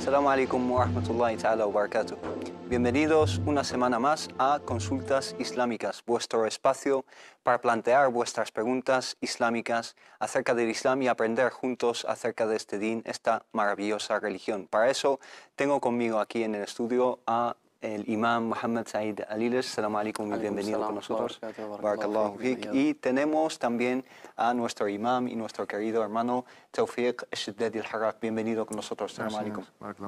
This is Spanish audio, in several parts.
Assalamu alaikum wa rahmatullahi ta'ala wa barakatuh. Bienvenidos una semana más a Consultas Islámicas, vuestro espacio para plantear vuestras preguntas islámicas acerca del Islam y aprender juntos acerca de este din, esta maravillosa religión. Para eso tengo conmigo aquí en el estudio a el imam Muhammad Said Aliles. Assalamu alaikum y bienvenido con nosotros. Barakallahu fiqh. Y tenemos también a nuestro imam y nuestro querido hermano Tawfiq Al-Shaddadi Al-Harraq. Bienvenido con nosotros. Assalamu alaikum.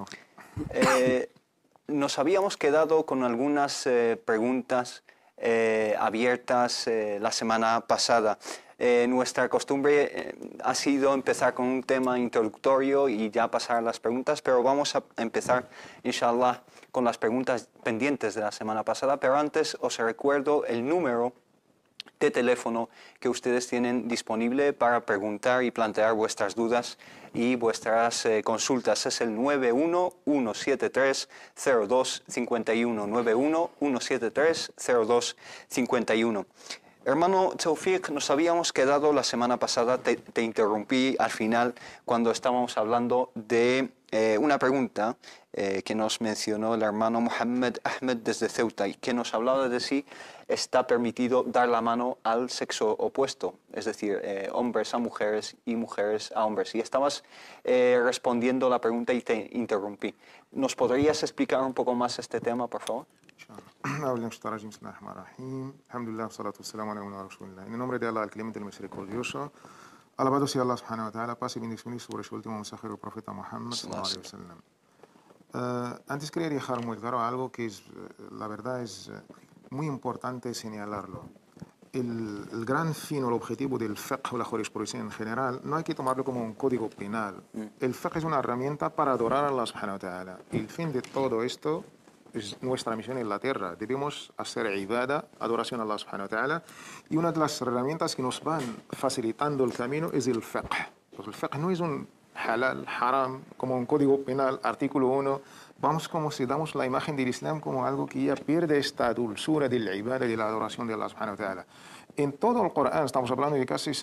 Nos habíamos quedado con algunas preguntas abiertas la semana pasada. Nuestra costumbre ha sido empezar con un tema introductorio y ya pasar a las preguntas, pero vamos a empezar, inshallah, con las preguntas pendientes de la semana pasada. Pero antes os recuerdo el número de teléfono que ustedes tienen disponible para preguntar y plantear vuestras dudas y vuestras consultas. Es el 91-173-0251, 91-173-0251. Hermano Tawfiq, nos habíamos quedado la semana pasada, te interrumpí al final cuando estábamos hablando de una pregunta que nos mencionó el hermano Muhammad Ahmed desde Ceuta y que nos hablaba de si está permitido dar la mano al sexo opuesto, es decir, hombres a mujeres y mujeres a hombres. Y estabas respondiendo la pregunta y te interrumpí. ¿Nos podrías explicar un poco más este tema, por favor? En el nombre de Allah, el clemente, el misericordioso, alabado sea Allah subhanahu wa ta'ala, paz y bendiciones sobre su último mensajero, el profeta Muhammad sallallahu alaihi wasallam. Antes quería dejar muy claro algo que es, la verdad es muy importante señalarlo. El gran fin o el objetivo del fiqh o la jurisprudencia en general no hay que tomarlo como un código penal. El fiqh es una herramienta para adorar a Allah subhanahu wa ta'ala. El fin de todo esto es nuestra misión en la tierra. Debemos hacer ibada, adoración a Allah subhanahu wa ta'ala, y una de las herramientas que nos van facilitando el camino es el fiqh. Pues el fiqh no es un halal, haram, como un código penal, artículo 1. Vamos como si damos la imagen del Islam como algo que ya pierde esta dulzura de la ibada, de la adoración de Allah subhanahu wa ta'ala. En todo el Corán estamos hablando de casi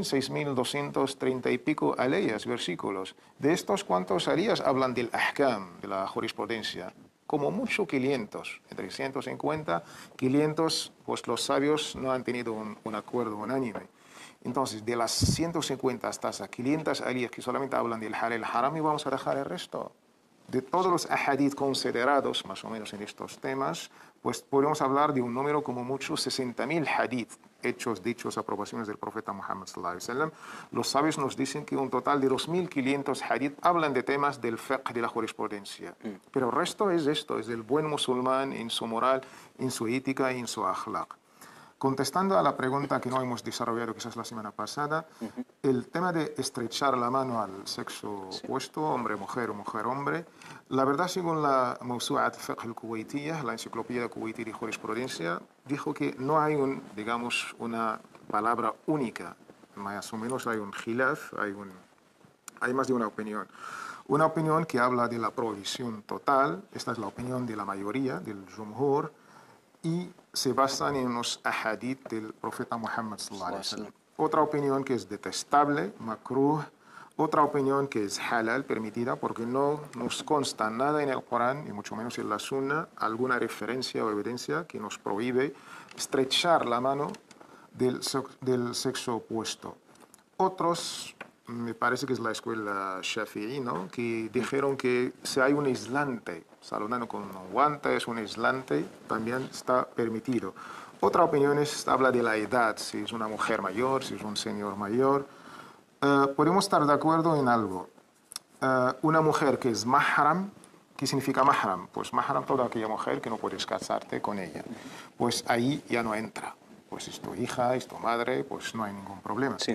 6.230 y pico aleyas, versículos. De estos, ¿cuántos aleyas hablan del ahkam, de la jurisprudencia? Como mucho 500, entre 150, 500, pues los sabios no han tenido un acuerdo unánime. Entonces, de las 150 hasta las 500 aliyas que solamente hablan del halal haram, y vamos a dejar el resto. De todos los ahadith considerados, más o menos en estos temas, pues podemos hablar de un número como mucho 60.000 hadith, hechos, dichos, aprobaciones del profeta Muhammad sallallahu alaihi wasallam. Los sabios nos dicen que un total de 2.500 hadith hablan de temas del fiqh, de la jurisprudencia. Pero el resto es esto, es del buen musulmán en su moral, en su ética y en su akhlaq. Contestando a la pregunta que no hemos desarrollado quizás la semana pasada, el tema de estrechar la mano al sexo opuesto, hombre-mujer o mujer-hombre, la verdad, según la Mawsu'at Fiqh al-Kuwaitiyya, la enciclopedia kuwaití de jurisprudencia, dijo que no hay digamos, una palabra única. Más o menos hay un khilaf, hay más de una opinión. Una opinión que habla de la prohibición total, esta es la opinión de la mayoría, del jumhur, y se basan en los ahadith del profeta Muhammad sallallahu alaihi wasallam. Otra opinión que es detestable, makruh. Otra opinión que es halal, permitida, porque no nos consta nada en el Corán, y mucho menos en la Sunna, alguna referencia o evidencia que nos prohíbe estrechar la mano del sexo opuesto. Otros, me parece que es la escuela Shafi'i, ¿no?, que dijeron que si hay un aislante, saludando con guantes, un aislante, también está permitido. Otra opinión habla de la edad, si es una mujer mayor, si es un señor mayor. Podemos estar de acuerdo en algo. Una mujer que es mahram, ¿qué significa mahram? Pues mahram, toda aquella mujer que no puedes casarte con ella. Pues ahí ya no entra. Pues es tu hija, es tu madre, pues no hay ningún problema. Sí.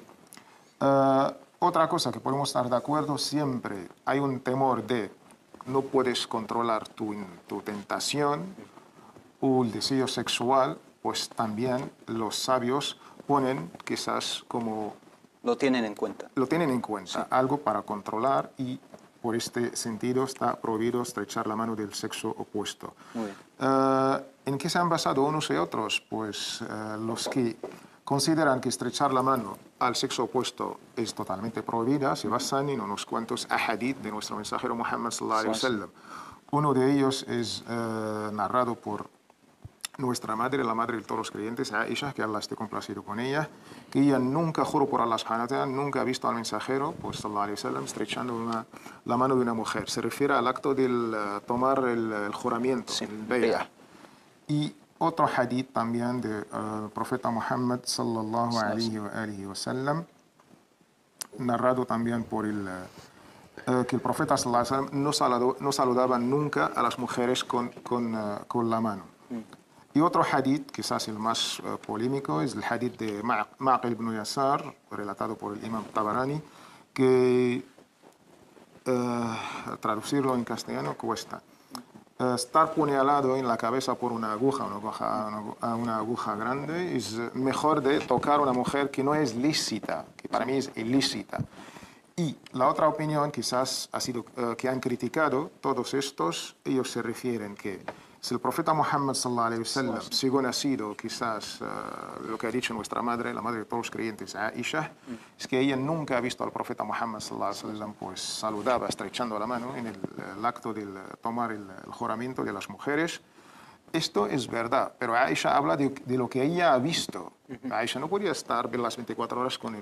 Otra cosa que podemos estar de acuerdo, siempre hay un temor de no puedes controlar tu tentación o el deseo sexual, pues también los sabios ponen quizás como... Lo tienen en cuenta. Lo tienen en cuenta, sí. Algo para controlar, y por este sentido está prohibido estrechar la mano del sexo opuesto. Muy bien. ¿En qué se han basado unos y otros? Pues los que consideran que estrechar la mano al sexo opuesto es totalmente prohibida, se basan en unos cuantos ahadith de nuestro mensajero Muhammad sallallahu alaihi wasallam. Uno de ellos es narrado por nuestra madre, la madre de todos los creyentes, Aisha, que Allah esté complacido con ella, que ella nunca, juro por Allah subhanahu wa ta'ala, nunca ha visto al mensajero, pues sallallahu alaihi wasallam, estrechando la mano de una mujer. Se refiere al acto del tomar el juramento, Sí, el bay'ah. Y otro hadith también del profeta Muhammad sallallahu alaihi wasallam, narrado también por que el profeta sallallahu alaihi wasallam no saludaba nunca a las mujeres con la mano. Y otro hadith, quizás el más polémico, es el hadith de Ma'qil ibn Yasar, relatado por el imam Tabarani, que traducirlo en castellano cuesta. Estar puñalado en la cabeza por una aguja grande es mejor de tocar a una mujer que no es lícita, que para mí es ilícita. Y la otra opinión quizás ha sido que han criticado todos estos, ellos se refieren que si el profeta Muhammad sallallahu alaihi wasallam, según ha sido quizás lo que ha dicho nuestra madre, la madre de todos los creyentes, Aisha, es que ella nunca ha visto al profeta Muhammad sallallahu alaihi wasallam pues saludaba estrechando la mano en el acto de tomar el juramento de las mujeres. Esto es verdad, pero Aisha habla de lo que ella ha visto. Aisha no podía estar las 24 horas con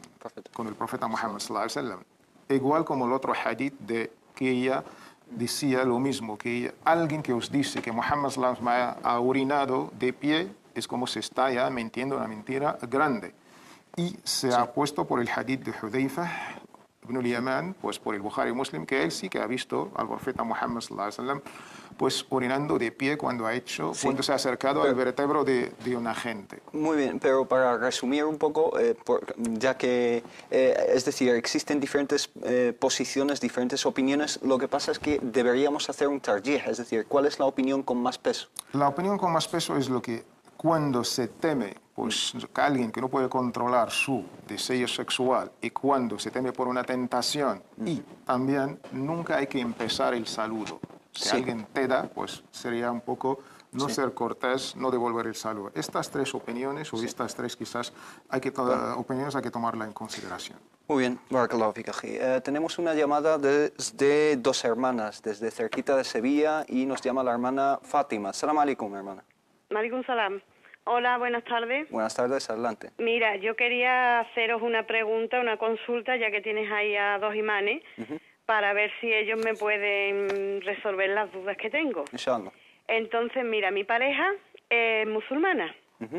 el profeta Muhammad sallallahu alaihi wasallam. Igual como el otro hadith de que ella decía lo mismo, que alguien que os dice que Muhammad sallallahu alaihi wasallam ha urinado de pie es como se está ya mintiendo una mentira grande. Y se ha puesto por el hadith de Hudayfa ibn al-Yaman, pues por el Bukhari y Muslim, que él sí que ha visto al profeta Muhammad sallallahu alaihi wasallam pues orinando de pie cuando cuando se ha acercado al vertebro de una gente. Muy bien, pero para resumir un poco, ya que, es decir, existen diferentes posiciones, diferentes opiniones, lo que pasa es que deberíamos hacer un tarjih, es decir, ¿cuál es la opinión con más peso? La opinión con más peso es lo que cuando se teme pues, que alguien que no puede controlar su deseo sexual y cuando se teme por una tentación y también nunca hay que empezar el saludo. Si alguien te da, pues sería un poco no ser cortés, no devolver el saludo. Estas tres opiniones, o estas tres quizás, opiniones hay que tomarla en consideración. Muy bien, Barakallahu fik, akhi. Tenemos una llamada desde Dos Hermanas, desde cerquita de Sevilla, y nos llama la hermana Fátima. Salam alaikum, hermana. Alaikum salam. Hola, buenas tardes. Buenas tardes, adelante. Mira, yo quería haceros una pregunta, una consulta, ya que tienes ahí a dos imanes, para ver si ellos me pueden resolver las dudas que tengo. Inshallah. Entonces, mira, mi pareja es musulmana,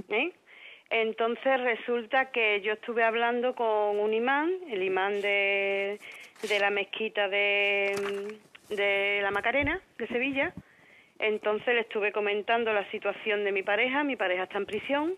Entonces resulta que yo estuve hablando con un imán, el imán de la mezquita de la Macarena, de Sevilla. Entonces le estuve comentando la situación de mi pareja está en prisión,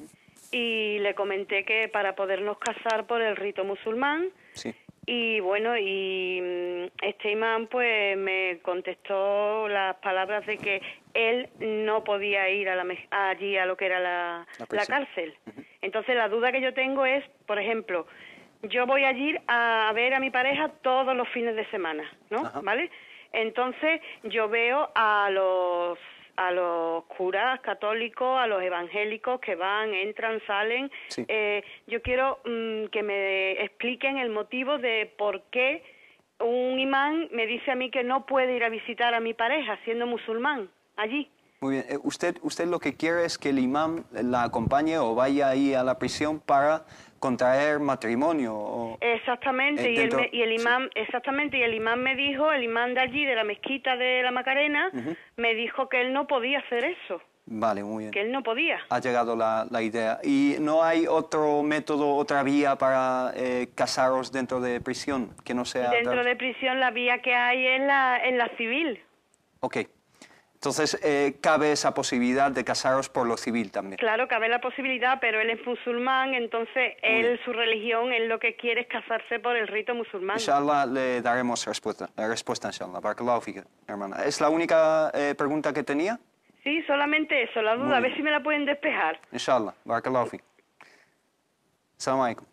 y le comenté que para podernos casar por el rito musulmán. Sí. Y bueno, y este imán pues me contestó las palabras de que él no podía ir allí a lo que era la cárcel. Entonces la duda que yo tengo es, por ejemplo, yo voy allí a ver a mi pareja todos los fines de semana, ¿no? ¿Vale? Entonces yo veo a los curas católicos, a los evangélicos que van, entran, salen. Sí. Yo quiero que me expliquen el motivo de por qué un imán me dice a mí que no puede ir a visitar a mi pareja siendo musulmán allí. Muy bien. ¿Usted lo que quiere es que el imán la acompañe o vaya ahí a la prisión para contraer matrimonio? Exactamente, y el imán, exactamente, y el imán me dijo, el imán de allí, de la mezquita de la Macarena, me dijo que él no podía hacer eso. Vale, muy bien. Que él no podía. Ha llegado la idea. ¿Y no hay otro método, otra vía para casaros dentro de prisión que no sea...? Dentro de prisión la vía que hay es la civil. Ok. Entonces, cabe esa posibilidad de casaros por lo civil también. Claro, cabe la posibilidad, pero él es musulmán, entonces su religión, él lo que quiere es casarse por el rito musulmán. Inshallah le daremos respuesta inshallah. Barakallahu fik, hermana. ¿Es la única pregunta que tenía? Sí, solamente eso, la duda, a ver si me la pueden despejar. Inshallah, barakallahu fik. Assalamu alaikum.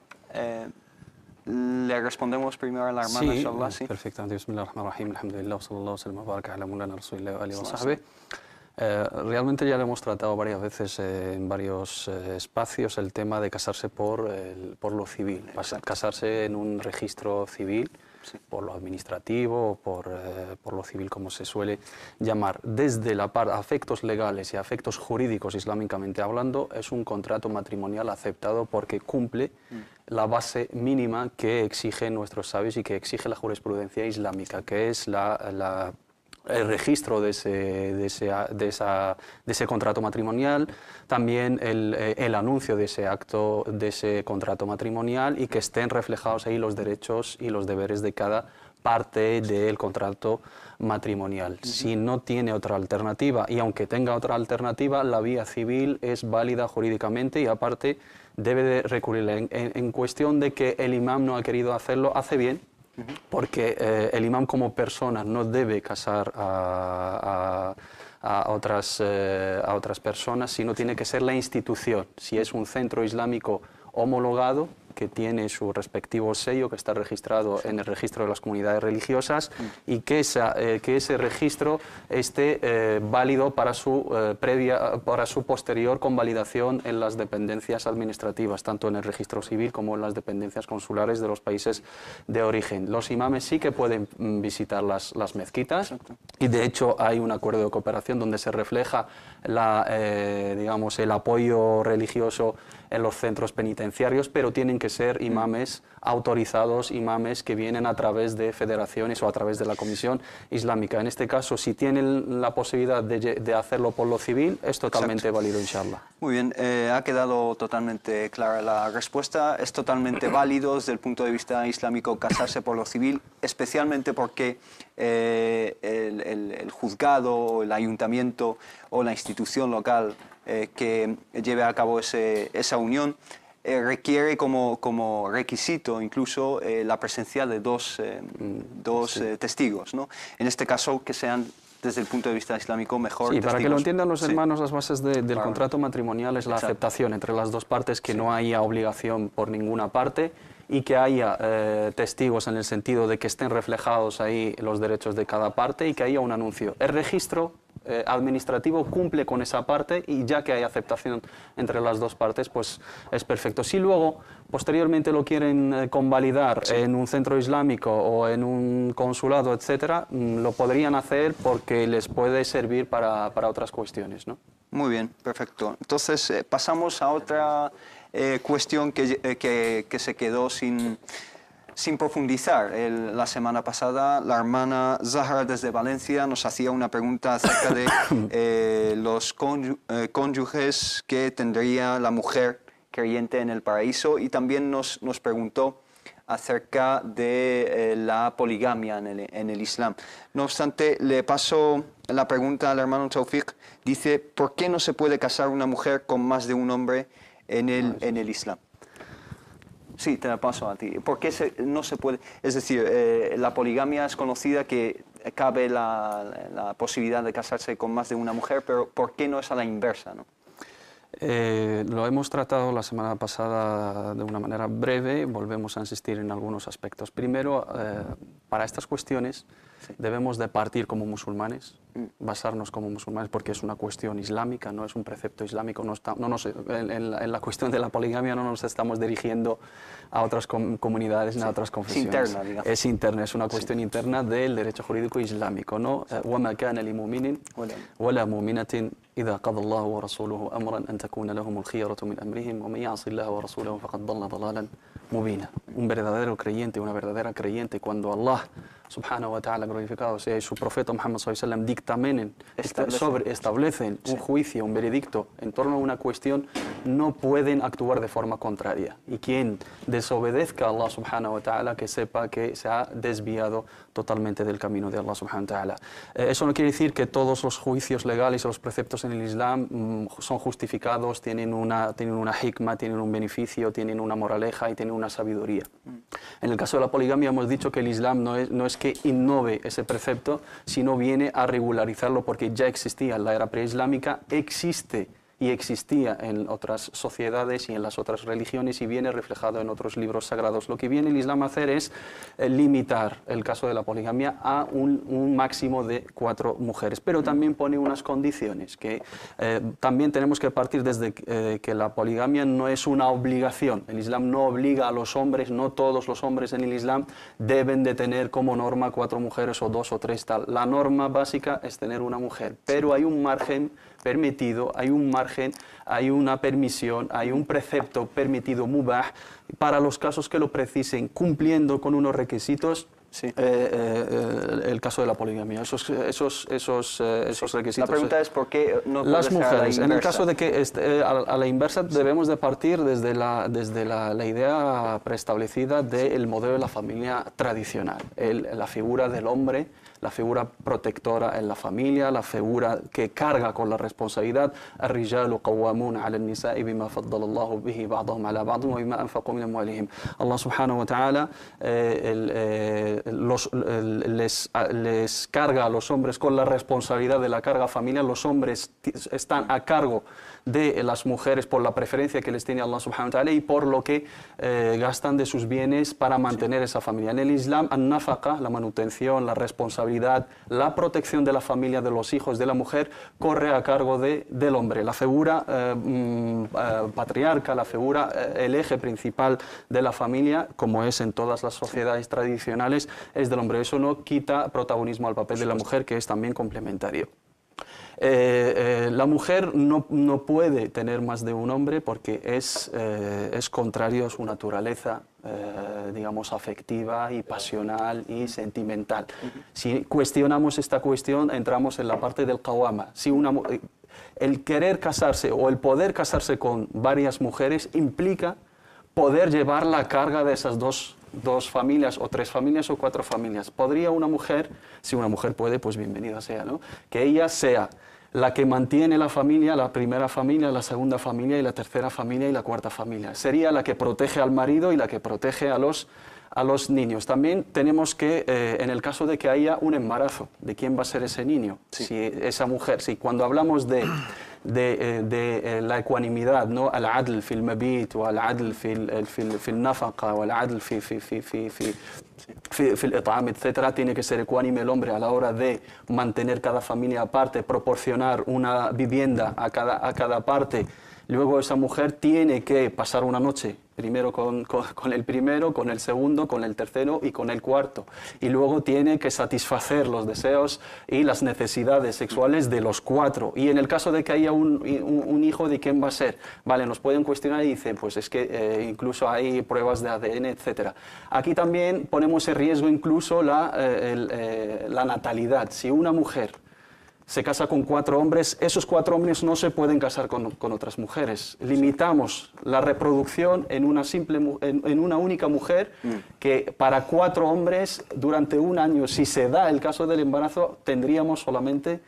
Le respondemos primero a la hermana, inshallah. Sí, perfectamente. Bismillahirrahmanirrahim. Alhamdulillah, sallallahu alaihi wa sallam, baraka ala mulana rasulillah wa alihi wa sahbihi. Realmente ya lo hemos tratado varias veces en varios espacios el tema de casarse por lo civil, casarse en un registro civil, sí, por lo administrativo o por lo civil, como se suele llamar. Desde la parte a efectos legales y a efectos jurídicos, islámicamente hablando, es un contrato matrimonial aceptado porque cumple la base mínima que exigen nuestros sabios y que exige la jurisprudencia islámica, que es el registro de ese contrato matrimonial, también el anuncio de ese acto, de ese contrato matrimonial, y que estén reflejados ahí los derechos y los deberes de cada parte del contrato matrimonial. Si no tiene otra alternativa, y aunque tenga otra alternativa, la vía civil es válida jurídicamente, y aparte debe de recurrirla. En cuestión de que el imam no ha querido hacerlo, hace bien, porque el imam como persona no debe casar a otras personas, sino tiene que ser la institución. Si es un centro islámico homologado, que tiene su respectivo sello, que está registrado en el registro de las comunidades religiosas, y que ese registro esté válido para su posterior convalidación en las dependencias administrativas, tanto en el registro civil como en las dependencias consulares de los países de origen. Los imames sí que pueden visitar las mezquitas. Exacto. Y de hecho hay un acuerdo de cooperación donde se refleja digamos, el apoyo religioso en los centros penitenciarios, pero tienen que ser imames autorizados, imames que vienen a través de federaciones o a través de la Comisión Islámica. En este caso, si tienen la posibilidad de hacerlo por lo civil, es totalmente Exacto. válido, inshallah. Muy bien, ha quedado totalmente clara la respuesta. Es totalmente válido desde el punto de vista islámico casarse por lo civil, especialmente porque el juzgado, el ayuntamiento o la institución local que lleve a cabo esa unión requiere como requisito incluso la presencia de dos sí. Testigos, ¿no? En este caso que sean desde el punto de vista islámico mejor. Sí, testigos. Para que lo entiendan los hermanos, sí. Las bases del claro. contrato matrimonial es la Exacto. aceptación entre las dos partes, que sí. no haya obligación por ninguna parte, y que haya testigos en el sentido de que estén reflejados ahí los derechos de cada parte y que haya un anuncio. El registro administrativo cumple con esa parte, y ya que hay aceptación entre las dos partes, pues es perfecto. Si luego, posteriormente lo quieren convalidar sí. en un centro islámico o en un consulado, etcétera, lo podrían hacer porque les puede servir para otras cuestiones, ¿no? Muy bien, perfecto. Entonces pasamos a otra cuestión que se quedó sin profundizar. La semana pasada la hermana Zahra desde Valencia nos hacía una pregunta acerca de los cónyuges que tendría la mujer creyente en el paraíso, y también nos preguntó acerca de la poligamia en el Islam. No obstante, le paso la pregunta al hermano Tawfiq. Dice, ¿por qué no se puede casar una mujer con más de un hombre en el Islam? Sí, te la paso a ti. ¿Por qué no se puede? Es decir, la poligamia es conocida, que cabe la posibilidad de casarse con más de una mujer, pero ¿por qué no es a la inversa, no? Lo hemos tratado la semana pasada de una manera breve, volvemos a insistir en algunos aspectos. Primero, para estas cuestiones sí. debemos de partir como musulmanes, basarnos como musulmanes, porque es una cuestión islámica, no es un precepto islámico. En la cuestión de la poligamia no nos estamos dirigiendo a otras comunidades ni a otras confesiones. Es interna, digamos. Es interna, es una cuestión sí. interna del derecho jurídico islámico, ¿no? وَمَا كَانَ لِمُؤْمِنٍ وَلَا مُؤْمِنَةٍ إذا قضى الله ورسوله أمرا أن تكون لهم الخيرة من أمرهم ومن يعص الله ورسوله فقد ضل ضلالا مبينا. Un verdadero creyente, una verdadera creyente, cuando Allah subhanahu wa ta'ala, glorificado sea, y su profeta Muhammad sallallahu alaihi wasallam establecen sí. un juicio, un veredicto en torno a una cuestión, no pueden actuar de forma contraria. Y quien desobedezca a Allah subhanahu wa ta'ala, que sepa que se ha desviado totalmente del camino de Allah subhanahu wa ta'ala. Eso no quiere decir que todos los juicios legales o los preceptos en el Islam son justificados, tienen una hikma, tienen un beneficio, tienen una moraleja y tienen una sabiduría. En el caso de la poligamia hemos dicho que el Islam no es que innove ese precepto, sino viene a regularizarlo, porque ya existía en la era preislámica, existe y existía en otras sociedades y en las otras religiones y viene reflejado en otros libros sagrados. Lo que viene el Islam a hacer es limitar el caso de la poligamia a un máximo de 4 mujeres, pero también pone unas condiciones que también tenemos que partir desde que la poligamia no es una obligación. El Islam no obliga a los hombres, no todos los hombres en el Islam deben de tener como norma 4 mujeres o 2 o 3 tal. La norma básica es tener una mujer, pero hay un margen permitido, hay un margen, hay una permisión, hay un precepto permitido mubah para los casos que lo precisen, cumpliendo con unos requisitos. Sí. El caso de la poligamia, esos requisitos. La pregunta es por qué no puede las mujeres. ser a la inversa. En el caso de que a la inversa debemos de partir desde la idea preestablecida del modelo de la familia tradicional, la figura del hombre, la figura protectora en la familia, la figura que carga con la responsabilidad. الرجال قوامون على النساء بما فضل الله به بعضهم على بعض وبما أنفقوا من أموالهم. Allah subhanahu wa ta'ala les carga a los hombres con la responsabilidad de la carga familiar. Los hombres están a cargo de las mujeres por la preferencia que les tiene Allah subhanahu wa ta'ala y por lo que gastan de sus bienes para mantener esa familia. En el Islam, an-nafaqa, la manutención, la responsabilidad, la protección de la familia, de los hijos, de la mujer, corre a cargo del hombre. La figura patriarca, la figura, el eje principal de la familia, como es en todas las sociedades tradicionales, es del hombre. Eso no quita protagonismo al papel de la mujer, que es también complementario. La mujer no puede tener más de un hombre porque es contrario a su naturaleza, digamos, afectiva y pasional y sentimental. Si cuestionamos esta cuestión, entramos en la parte del qawama. Si el querer casarse o el poder casarse con varias mujeres implica poder llevar la carga de esas dos familias o 3 familias o 4 familias. ¿Podría una mujer, si una mujer puede, pues bienvenida sea, ¿no? Que ella sea la que mantiene la familia, la primera familia, la segunda familia y la tercera familia y la cuarta familia. Sería la que protege al marido y la que protege a los niños. También tenemos que, en el caso de que haya un embarazo, ¿de quién va a ser ese niño? Sí. Si esa mujer, si cuando hablamos de la ecuanimidad, ¿no? Al-adl fil mabit o al-adl fil nafaqa o al-adl fil it'am, etcétera, tiene que ser ecuánime el hombre a la hora de mantener cada familia aparte, proporcionar una vivienda a cada parte. Luego esa mujer tiene que pasar una noche, primero con el primero, con el segundo, con el tercero y con el cuarto. Y luego tiene que satisfacer los deseos y las necesidades sexuales de los 4. Y en el caso de que haya un hijo, ¿de quién va a ser? Vale, nos pueden cuestionar y dicen, pues es que incluso hay pruebas de ADN, etcétera. Aquí también ponemos en riesgo incluso la natalidad. Si una mujer se casa con 4 hombres, esos 4 hombres no se pueden casar con otras mujeres. Limitamos la reproducción en una única mujer, que para 4 hombres durante un año, si se da el caso del embarazo, tendríamos solamente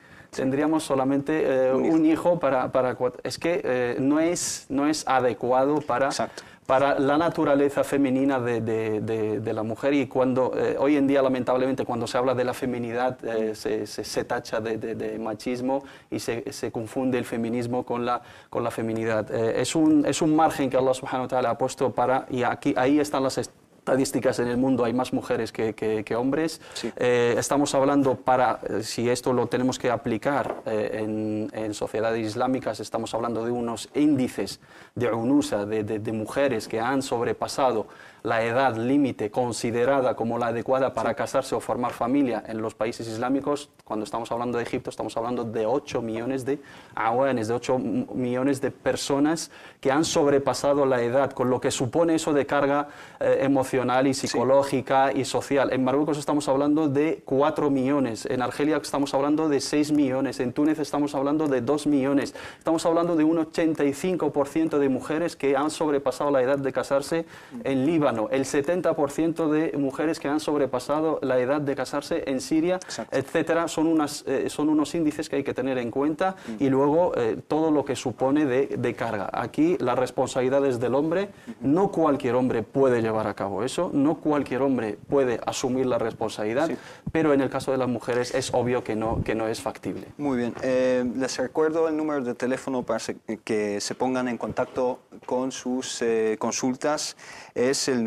un hijo para 4. Es que no es adecuado para la naturaleza femenina de la mujer, y cuando hoy en día lamentablemente cuando se habla de la feminidad se tacha de machismo y se confunde el feminismo con la feminidad. Es un margen que Allah subhanahu wa ta'ala ha puesto y ahí están las estadísticas en el mundo, hay más mujeres que hombres. Sí. Estamos hablando, si esto lo tenemos que aplicar en sociedades islámicas, estamos hablando de unos índices de unusa, de mujeres que han sobrepasado la edad límite considerada como la adecuada para casarse o formar familia en los países islámicos. Cuando estamos hablando de Egipto, estamos hablando de 8 millones de awanes, de 8 millones de personas que han sobrepasado la edad, con lo que supone eso de carga emocional y psicológica y social. En Marruecos estamos hablando de 4 millones, en Argelia estamos hablando de 6 millones, en Túnez estamos hablando de 2 millones. Estamos hablando de un 85% de mujeres que han sobrepasado la edad de casarse en Líbano. El 70% de mujeres que han sobrepasado la edad de casarse en Siria, etcétera. Son unos índices que hay que tener en cuenta, y luego todo lo que supone de carga. Aquí la responsabilidad es del hombre, no cualquier hombre puede llevar a cabo o eso. No cualquier hombre puede asumir la responsabilidad, sí, pero en el caso de las mujeres es obvio que no es factible. Muy bien. Les recuerdo el número de teléfono para que se pongan en contacto con sus consultas. Es el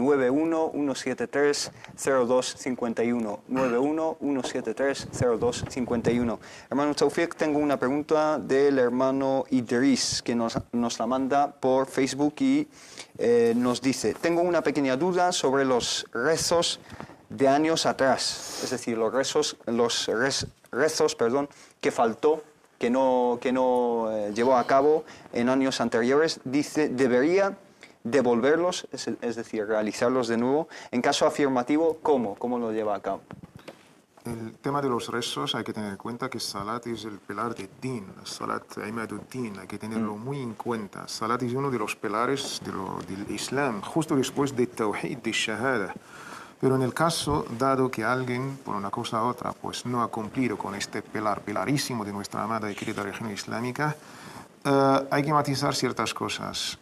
91-173-0251. 91-173-0251. Hermano Tawfiq, tengo una pregunta del hermano Idris que nos la manda por Facebook y nos dice: tengo una pequeña duda sobre los rezos de años atrás, es decir, los rezos, que faltó, que no llevó a cabo en años anteriores. Dice, ¿debería devolverlos, es decir, realizarlos de nuevo? En caso afirmativo, ¿cómo lo lleva a cabo? El tema de los rezos hay que tener en cuenta que Salat es el pilar de Din, Salat Imaduddin, hay que tenerlo muy en cuenta. Salat es uno de los pilares del Islam, justo después de Tawhid, de Shahada. Pero en el caso, dado que alguien, por una cosa u otra, pues no ha cumplido con este pilarísimo de nuestra amada y querida religión islámica, hay que matizar ciertas cosas.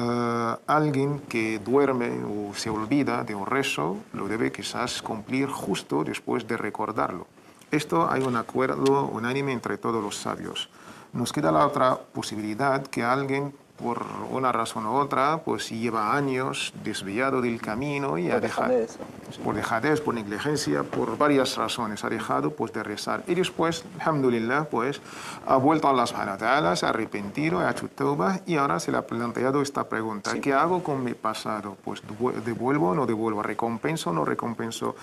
Alguien que duerme o se olvida de un rezo, lo debe quizás cumplir justo después de recordarlo. Esto hay un acuerdo unánime entre todos los sabios. Nos queda la otra posibilidad, que alguien, por una razón u otra, pues lleva años desviado del camino y ha dejado, por dejadez, por negligencia, por varias razones, ha dejado pues de rezar. Y después, alhamdulillah, pues ha vuelto a Allah subhanahu wa ta'ala, se ha arrepentido, ha hecho tauba y ahora se le ha planteado esta pregunta: sí, ¿qué hago con mi pasado? Pues ¿devuelvo o no devuelvo? ¿Recompenso o no recompenso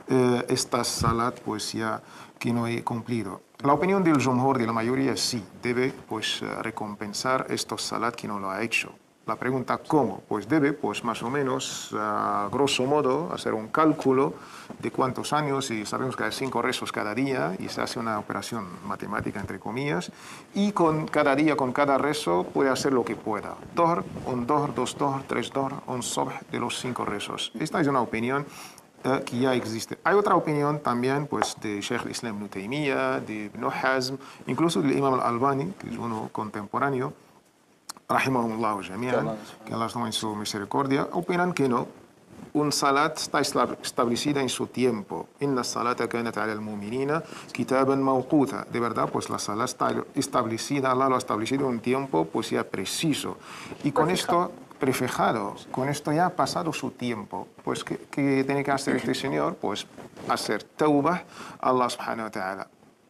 esta salat pues ya que no he cumplido? La opinión del jumhur, de la mayoría, sí, debe pues recompensar estos salat que no lo ha hecho. La pregunta, ¿cómo? Pues debe, pues más o menos, a grosso modo, hacer un cálculo de cuántos años, y sabemos que hay 5 rezos cada día, y se hace una operación matemática, entre comillas, y con cada día, con cada rezo, puede hacer lo que pueda. Dohr, un dohr, 2 dohr, 3 dohr, un subh de los 5 rezos. Esta es una opinión que ya existe. Hay otra opinión también, pues, de Sheikh al-Islam Ibn Taymiyyah, de Ibn Hazm, incluso del Imam al-Albani, que es uno contemporáneo, rahimahumullah jami'an, que Allah tome en su misericordia, opinan que no. Un salat está establecida en su tiempo. Inna salata kanat ala al-mu'minina kitaban mawquta. De verdad, pues la salat está establecida, Allah lo ha establecido en un tiempo, pues ya preciso. Y con esto, prefijado, con esto ya ha pasado su tiempo. Pues, ¿qué tiene que hacer este señor? Pues hacer tawbah a Allah subhanahu wa ta'ala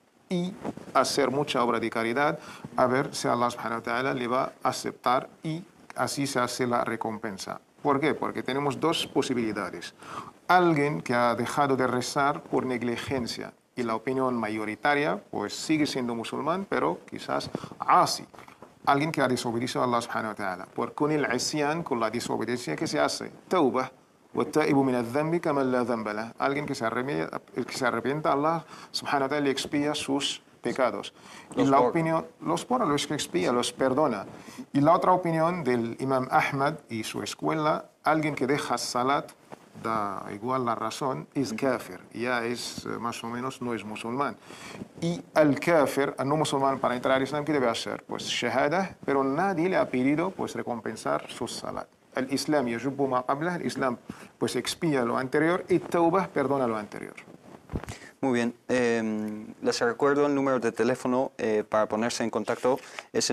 y hacer mucha obra de caridad, a ver si Allah subhanahu wa ta'ala le va a aceptar, y así se hace la recompensa. ¿Por qué? Porque tenemos dos posibilidades. Alguien que ha dejado de rezar por negligencia, y la opinión mayoritaria, pues sigue siendo musulmán, pero quizás asi. Alguien que ha desobedecido a Allah subhanahu wa ta'ala. Por con el isyan, con la desobediencia, que se hace tawbah. Alguien que se arrepienta, Allah subhanahu wa ta'ala le expía sus pecados. Y la opinión, los expía, los perdona. Y la otra opinión del Imam Ahmad y su escuela, alguien que deja salat, da igual la razón, es kafir, ya es más o menos, no es musulmán. Y al kafir, al no musulmán, para entrar al Islam, ¿qué debe hacer? Pues shahada, pero nadie le ha pedido pues recompensar su salat. El Islam yajubu ma qablah, el Islam pues expía lo anterior, y tawbah perdona lo anterior. Muy bien, les recuerdo el número de teléfono para ponerse en contacto, es el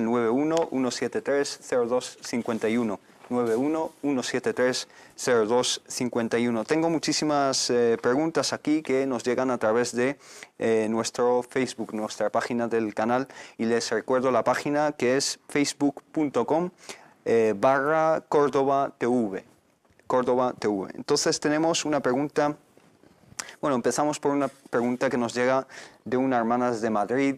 91-173-0251. 91-173-0251. Tengo muchísimas preguntas aquí que nos llegan a través de nuestro Facebook, nuestra página del canal, y les recuerdo la página que es facebook.com/Córdoba TV. Córdoba TV. Entonces tenemos una pregunta. Bueno, empezamos por una pregunta que nos llega de una hermana de Madrid.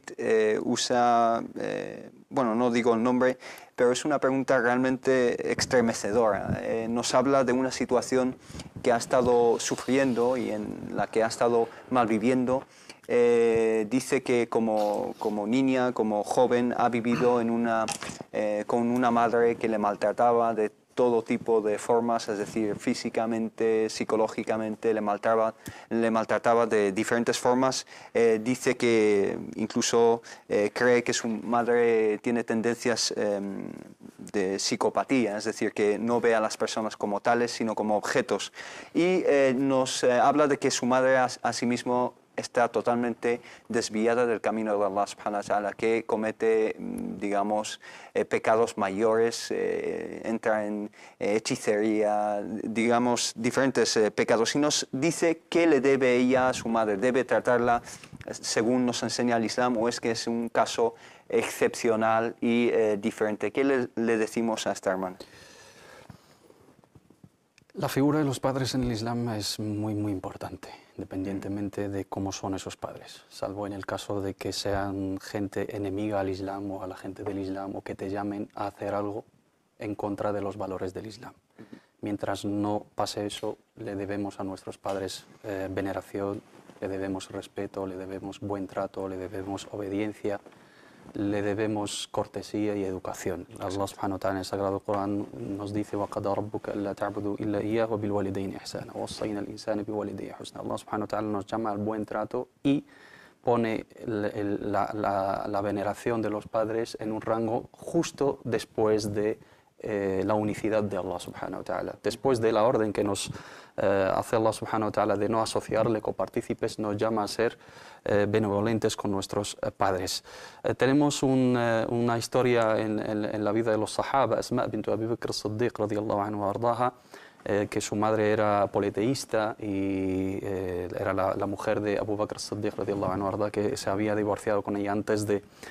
Bueno, no digo el nombre, pero es una pregunta realmente estremecedora. Nos habla de una situación que ha estado sufriendo y en la que ha estado malviviendo. Dice que como niña, como joven, ha vivido con una madre que le maltrataba de todo tipo de formas, es decir, físicamente, psicológicamente, le maltrataba de diferentes formas. Dice que incluso cree que su madre tiene tendencias de psicopatía, es decir, que no ve a las personas como tales, sino como objetos. Y nos habla de que su madre asimismo está totalmente desviada del camino de Allah subhanahu wa ta'ala, que comete, digamos, pecados mayores, entra en hechicería, digamos, diferentes pecados. Y nos dice qué le debe ella a su madre. ¿Debe tratarla según nos enseña el Islam o es que es un caso excepcional y diferente? ¿Qué le decimos a esta hermana? La figura de los padres en el Islam es muy importante, independientemente de cómo son esos padres, salvo en el caso de que sean gente enemiga al Islam o a la gente del Islam o que te llamen a hacer algo en contra de los valores del Islam. Mientras no pase eso, le debemos a nuestros padres veneración, le debemos respeto, le debemos buen trato, le debemos obediencia, le debemos cortesía y educación. Allah subhanahu wa ta'ala en el Sagrado Corán nos dice وَقَضَى رَبُّكَ أَلَّا تَعْبُدُوا إِلَّا إِيَّاهُ وَبِالْوَالِدَيْنِ إِحْسَانًا وَوَصَّيْنَا الْإِنسَانَ بِوَالِدَيْهِ حُسْنًا. Allah subhanahu wa ta'ala nos llama al buen trato y pone la veneración de los padres en un rango justo después de la unicidad de Allah subhanahu wa ta'ala. Después de la orden que nos hace Allah subhanahu wa ta'ala de no asociarle copartícipes, nos llama a ser benevolentes con nuestros padres. Tenemos una historia en la vida de los sahaba, Asma bint Abi Bakr as-Siddiq radiyallahu anhu wa ardaha, que su madre era politeísta y era la mujer de Abu Bakr as-Siddiq radiyallahu anhu wa ardaha, que se había divorciado con ella antes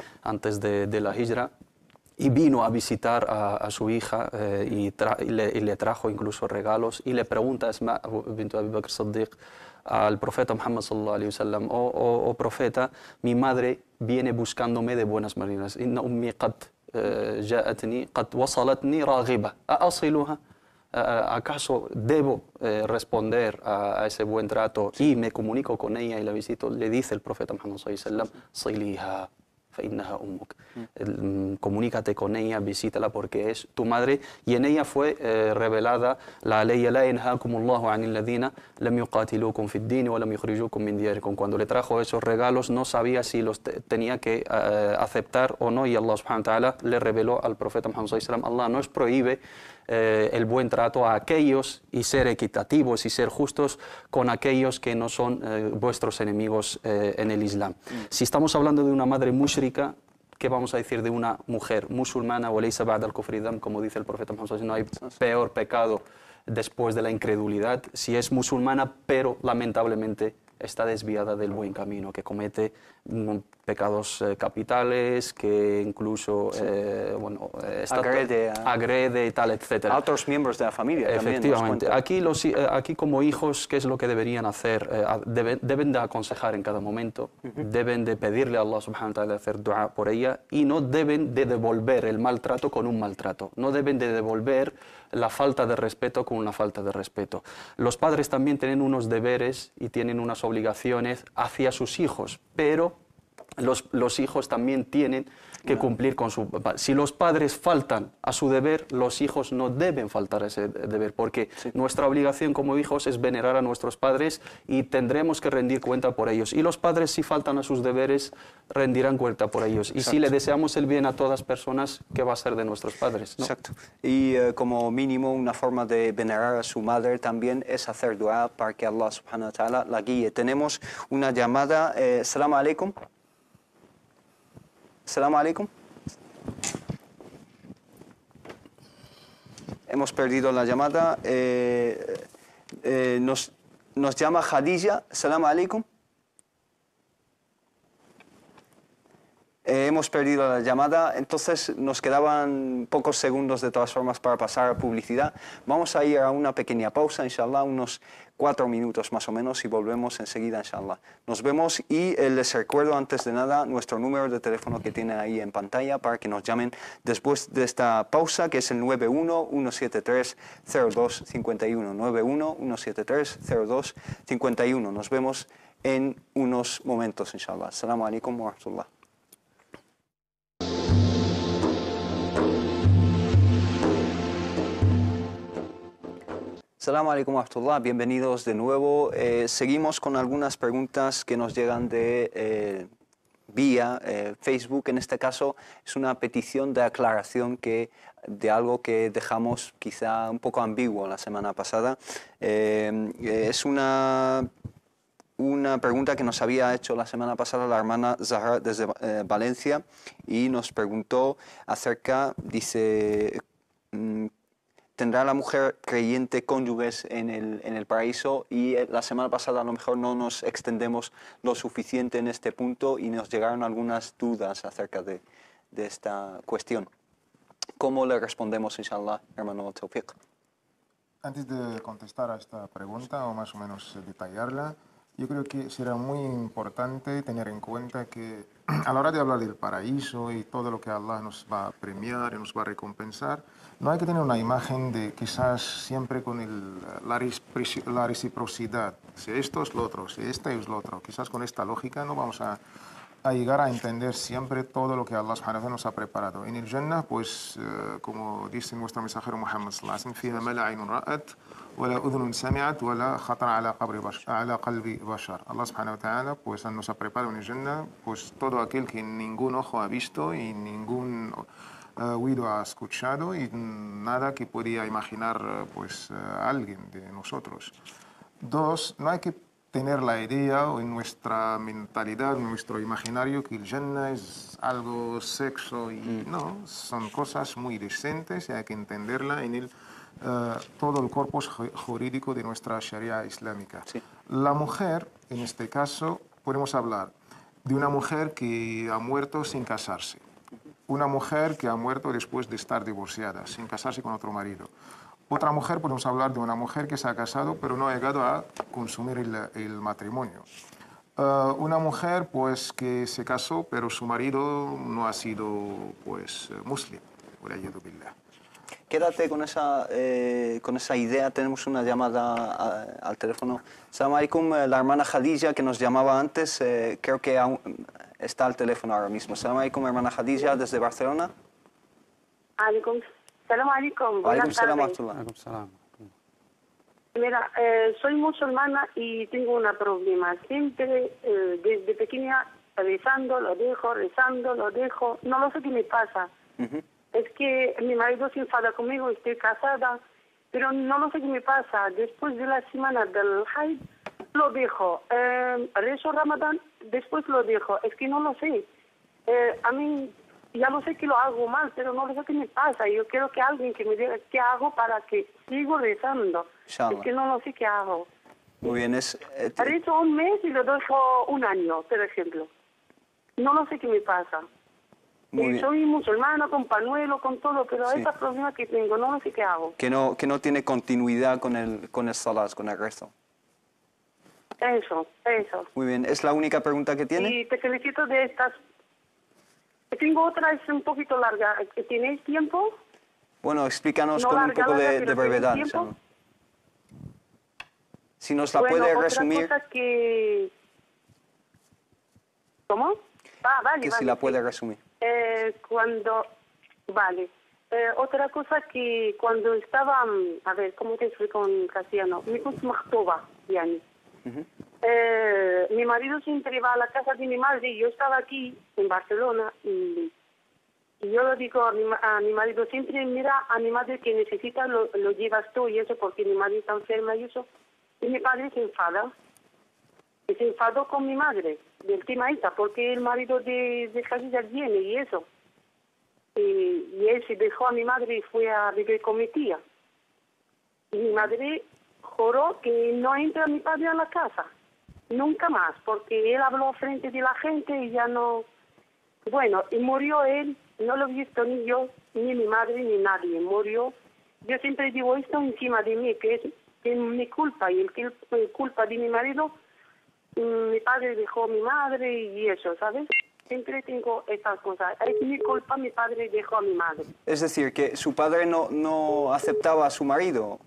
de la hijra. Y vino a visitar a su hija y le trajo incluso regalos y le pregunta a Asma bint Abi Bakr as-Siddiq al profeta Muhammad sallallahu alayhi wa sallam: oh profeta, mi madre viene buscándome de buenas maneras. Inna ummi qad ja'atni qad wasalatni raghiba asiluha. ¿Acaso debo responder a ese buen trato y me comunico con ella y la visito? Le dice el profeta Muhammad sallallahu alayhi wa sallam: siliha فإنها أمك. Comunícate con ella, visítala porque es tu madre. Y en ella fue revelada la ley لا ينهاكم الله عن الذين لم يقاتلوكم في الدين ولم يخرجوكم من دياركم. Cuando le trajo esos regalos no sabía si los tenía que aceptar o no, y Allah subhanahu wa ta'ala le reveló al profeta Muhammad sallallahu alayhi wa sallam: Allah nos prohíbe el buen trato a aquellos y ser equitativos y ser justos con aquellos que no son vuestros enemigos en el Islam. Si estamos hablando de una madre mushrika, ¿qué vamos a decir de una mujer musulmana? وَلَيْسَ بَعْدَ الْكُفْرِ ذَنْبٌ, como dice el profeta Muhammad, no hay peor pecado después de la incredulidad. Si es musulmana, pero lamentablemente está desviada del buen camino, que comete pecados capitales, que incluso agrede y tal, etcétera. A otros miembros de la familia. Efectivamente. Aquí como hijos, ¿qué es lo que deberían hacer? Deben de aconsejar en cada momento, deben de pedirle a Allah subhanahu wa ta'ala hacer dua por ella y no deben de devolver el maltrato con un maltrato, no deben de devolver la falta de respeto con una falta de respeto. Los padres también tienen unos deberes y tienen unas obligaciones hacia sus hijos, pero los hijos también tienen que cumplir con su papá. Si los padres faltan a su deber, los hijos no deben faltar a ese deber, porque nuestra obligación como hijos es venerar a nuestros padres y tendremos que rendir cuenta por ellos. Y los padres, si faltan a sus deberes, rendirán cuenta por ellos. Y si le deseamos el bien a todas personas, ¿qué va a ser de nuestros padres? ¿No? Exacto. Y como mínimo, una forma de venerar a su madre también es hacer dua para que Allah subhanahu wa ta'ala la guíe. Tenemos una llamada. Assalamu alaikum. Assalamu alaikum. Hemos perdido la llamada. Nos llama Khadija. Assalamu alaikum. Hemos perdido la llamada, entonces nos quedaban pocos segundos de todas formas para pasar a publicidad. Vamos a ir a una pequeña pausa, inshallah, unos 4 minutos más o menos, y volvemos enseguida, inshallah. Nos vemos y les recuerdo antes de nada nuestro número de teléfono que tienen ahí en pantalla para que nos llamen después de esta pausa, que es el 91-173-0251. 91-173-0251. Nos vemos en unos momentos, inshallah. Assalamu alaikum wa rahmatullah. Assalamu alaikum wa rahmatullah, bienvenidos de nuevo. Seguimos con algunas preguntas que nos llegan de vía Facebook, en este caso, es una petición de aclaración de algo que dejamos quizá un poco ambiguo la semana pasada. Es una pregunta que nos había hecho la semana pasada la hermana Zahra desde Valencia y nos preguntó acerca, dice, ¿tendrá la mujer creyente cónyuges en el paraíso? Y la semana pasada a lo mejor no nos extendemos lo suficiente en este punto y nos llegaron algunas dudas acerca de esta cuestión. ¿Cómo le respondemos, inshallah, hermano Tawfiq? Antes de contestar a esta pregunta o más o menos detallarla, yo creo que será muy importante tener en cuenta que a la hora de hablar del paraíso y todo lo que Allah nos va a premiar y nos va a recompensar, no hay que tener una imagen de quizás siempre con la reciprocidad. Si esto es lo otro, si esto es lo otro. Quizás con esta lógica no vamos a llegar a entender siempre todo lo que Allah subhanahu wa ta'ala nos ha preparado. En el Jannah, pues, como dice nuestro mensajero Muhammad sallallahu alaihi wasallam, فيها ما لا عين رأت ولا أذن سمعت ولا خطر على قلب بشر. Allah subhanahu wa ta'ala pues, nos ha preparado en el Jannah pues, todo aquel que ningún ojo ha visto y ningún oído ha escuchado y nada que podía imaginar pues, alguien de nosotros. Dos, no hay que tener la idea o en nuestra mentalidad, en nuestro imaginario, que el Jannah es algo sexo y no, son cosas muy decentes y hay que entenderla en todo el corpus jurídico de nuestra Sharia islámica. Sí. La mujer, en este caso, podemos hablar de una mujer que ha muerto sin casarse, una mujer que ha muerto después de estar divorciada, sin casarse con otro marido. Otra mujer, podemos hablar de una mujer que se ha casado pero no ha llegado a consumir el matrimonio. Una mujer pues, que se casó pero su marido no ha sido pues, muslim. Quédate con esa idea. Tenemos una llamada al teléfono. Salam alaikum, la hermana Khadija que nos llamaba antes, creo que aún está al teléfono ahora mismo. Salam alaikum, hermana Khadija desde Barcelona. Salam alaikum. Alaikum salam. Alaikum salam. Mira, soy musulmana y tengo un problema. Siempre, desde pequeña, rezando, lo dejo. No lo sé qué me pasa. Es que mi marido se enfada conmigo, estoy casada, pero no lo sé qué me pasa. Después de la semana del Haid, lo dejo. Rezo Ramadán, después lo dejo. Es que no lo sé. A mí... ya lo sé que lo hago mal, pero no lo sé qué me pasa. Yo quiero que alguien que me diga qué hago para que sigo rezando. Inshallah. Es que no lo sé qué hago. Muy bien. Rezo un mes y lo dejo un año, por ejemplo. No lo sé qué me pasa. Muy bien. Soy musulmana, con pañuelo, con todo, pero Sí. ese problema que tengo, no lo sé qué hago. Que no tiene continuidad con el salat, con el resto. Eso. Muy bien. ¿Es la única pregunta que tiene? Y te felicito de estas. Tengo otra, es un poquito larga. ¿Tenéis tiempo? Bueno, explícanos No con un larga, poco larga, de pero brevedad. ¿tenéis tiempo? Si nos la Bueno, puede otra resumir, cosa que... ¿Cómo? Vale, que si vale, la sí. puede resumir. Vale. Otra cosa que cuando estaba... a ver, ¿cómo te explico en castellano? Me puse mahtuba, yani. Mi marido siempre iba a la casa de mi madre y yo estaba aquí en Barcelona y yo lo digo a mi marido siempre, mira, a mi madre que necesita lo llevas tú y eso porque mi madre está enferma y eso. Y mi padre se enfada. Y se enfadó con mi madre del tema esta porque el marido de Khadija viene y eso. Y él se dejó a mi madre y fue a vivir con mi tía. Y mi madre juró que no entra mi padre a la casa. Nunca más, porque él habló frente de la gente y ya no... Bueno, y murió él, no lo he visto ni yo, ni mi madre, ni nadie, murió. Yo siempre digo esto encima de mí, que es mi culpa, y el que es culpa de mi marido, mi padre dejó a mi madre y eso, ¿sabes? Siempre tengo estas cosas. Es mi culpa, mi padre dejó a mi madre. Es decir, que su padre no aceptaba a su marido.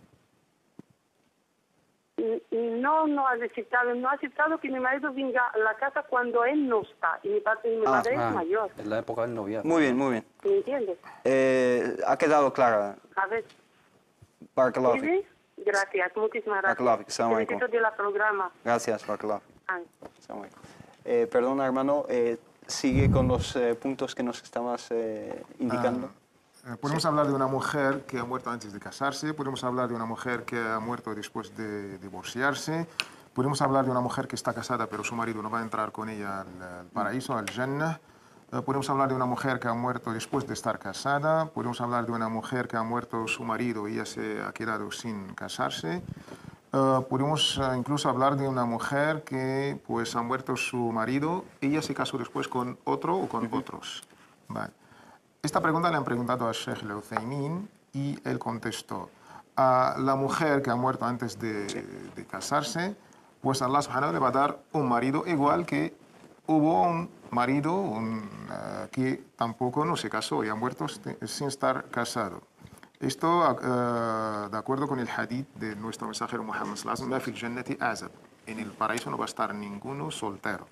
No ha aceptado que mi marido venga a la casa cuando él no está. Y mi madre es mayor. En la época del noviazgo. Muy bien, muy bien. ¿Me entiendes? Ha quedado clara. A ver. Barakallahu fik. ¿Sí? Gracias, muchísimas Barakallahu fik. gracias. Salam alaikum. Felicito de la programa. Gracias, Barakallahu fik. Ay. Salam alaikum. Perdona, hermano, sigue con los puntos que nos estabas indicando. Podemos hablar de una mujer que ha muerto antes de casarse, podemos hablar de una mujer que ha muerto después de divorciarse, podemos hablar de una mujer que está casada pero su marido no va a entrar con ella al paraíso, al Jannah. Podemos hablar de una mujer que ha muerto después de estar casada, podemos hablar de una mujer que ha muerto su marido y ella se ha quedado sin casarse. Podemos incluso hablar de una mujer que pues ha muerto su marido, ella se casó después con otro o con otros. Vale. Esta pregunta le han preguntado a Sheikh Al-Uthaymin y él contestó: a la mujer que ha muerto antes de casarse, pues Allah subhanahu wa ta'ala le va a dar un marido igual que hubo un marido que tampoco no se casó y ha muerto sin estar casado. Esto de acuerdo con el hadith de nuestro mensajero Muhammad sallallahu alaihi wasallam, fil jannati azab, en el paraíso no va a estar ninguno soltero.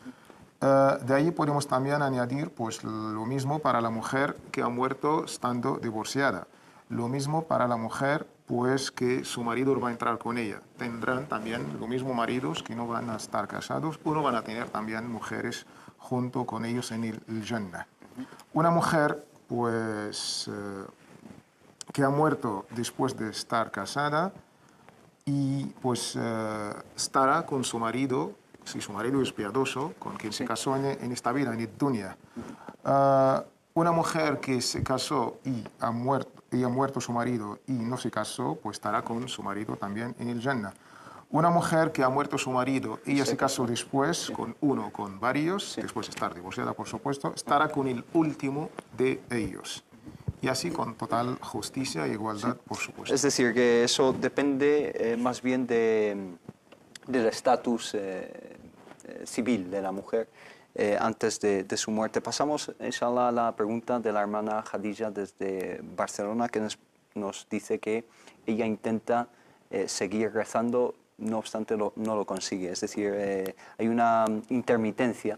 De ahí podemos también añadir pues, lo mismo para la mujer que ha muerto estando divorciada. Lo mismo para la mujer pues, que su marido va a entrar con ella. Tendrán también lo mismo maridos que no van a estar casados o no van a tener también mujeres junto con ellos en el Jannah. Una mujer pues, que ha muerto después de estar casada y pues, estará con su marido, si su marido es piadoso, con quien se casó en esta vida, en el dunya. Una mujer que se casó y ha muerto su marido y no se casó, pues estará con su marido también en el Jannah. Una mujer que ha muerto su marido, ella se casó después con uno, con varios, después de estar divorciada, por supuesto, estará con el último de ellos. Y así con total justicia e igualdad, por supuesto. Es decir, que eso depende más bien del estatus civil de la mujer antes de su muerte. Pasamos, inshallah, a la pregunta de la hermana Khadija desde Barcelona, que nos dice que ella intenta seguir rezando, no obstante no lo consigue. Es decir, hay una intermitencia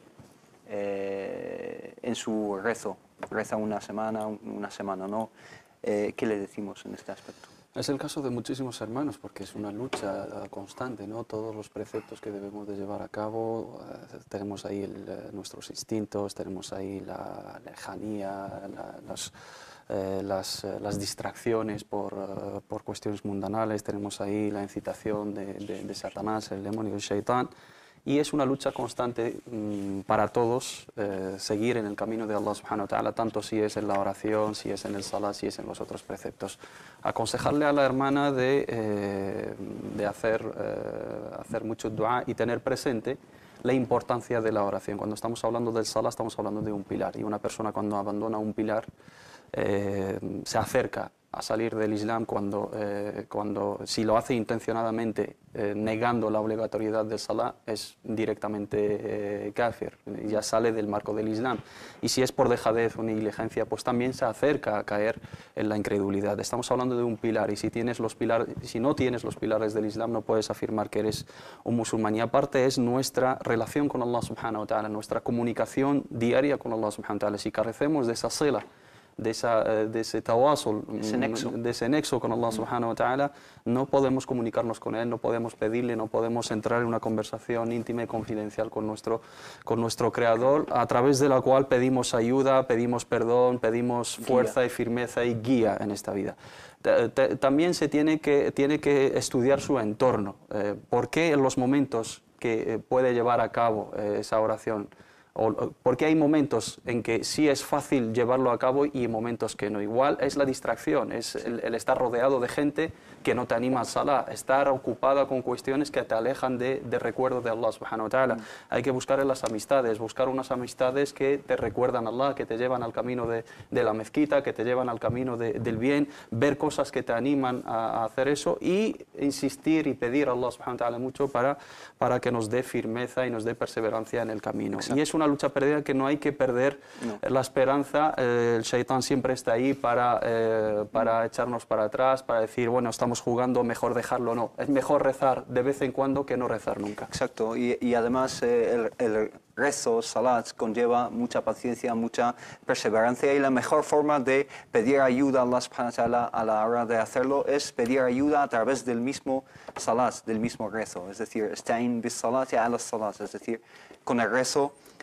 en su rezo. Reza una semana no. ¿Qué le decimos en este aspecto? Es el caso de muchísimos hermanos, porque es una lucha constante, ¿no? Todos los preceptos que debemos de llevar a cabo, tenemos ahí nuestros instintos, tenemos ahí la lejanía, las distracciones por cuestiones mundanales, tenemos ahí la incitación de Satanás, el demonio, el Shaitán. Y es una lucha constante para todos seguir en el camino de Allah subhanahu wa ta'ala, tanto si es en la oración, si es en el salat, si es en los otros preceptos. Aconsejarle a la hermana de hacer mucho dua y tener presente la importancia de la oración. Cuando estamos hablando del salat estamos hablando de un pilar, y una persona cuando abandona un pilar se acerca a salir del Islam cuando si lo hace intencionadamente negando la obligatoriedad del Salah, es directamente kafir, ya sale del marco del Islam. Y si es por dejadez o negligencia, pues también se acerca a caer en la incredulidad. Estamos hablando de un pilar, y si no tienes los pilares del Islam, no puedes afirmar que eres un musulmán. Y aparte es nuestra relación con Allah subhanahu wa ta'ala, nuestra comunicación diaria con Allah subhanahu wa ta'ala. Si carecemos de esa sila, de ese tawasul, de ese nexo con Allah subhanahu wa ta'ala, no podemos comunicarnos con Él, no podemos pedirle, no podemos entrar en una conversación íntima y confidencial con nuestro Creador, a través de la cual pedimos ayuda, pedimos perdón, pedimos fuerza y firmeza y guía en esta vida. También se tiene que estudiar su entorno. ¿Por qué en los momentos que puede llevar a cabo esa oración? Porque hay momentos en que sí es fácil llevarlo a cabo y momentos que no. Igual es la distracción, es el estar rodeado de gente que no te anima al salah, estar ocupada con cuestiones que te alejan de recuerdo de Allah subhanahu wa ta'ala. Hay que buscar en las amistades, buscar unas amistades que te recuerdan a Allah, que te llevan al camino de la mezquita, que te llevan al camino del bien, ver cosas que te animan a hacer eso y insistir y pedir a Allah subhanahu wa ta'ala mucho para que nos dé firmeza y nos dé perseverancia en el camino. Exacto. Y es una lucha perdida que no hay que perder la esperanza. El Shaitán siempre está ahí para echarnos para atrás, para decir, bueno, estamos jugando, mejor dejarlo. No, es mejor rezar de vez en cuando que no rezar nunca. Exacto, y además el rezo, salat, conlleva mucha paciencia, mucha perseverancia, y la mejor forma de pedir ayuda a Allah subhanahu wa ta'ala a la hora de hacerlo es pedir ayuda a través del mismo salat, del mismo rezo, es decir, esta'in bis salati ala salat, es decir, con el rezo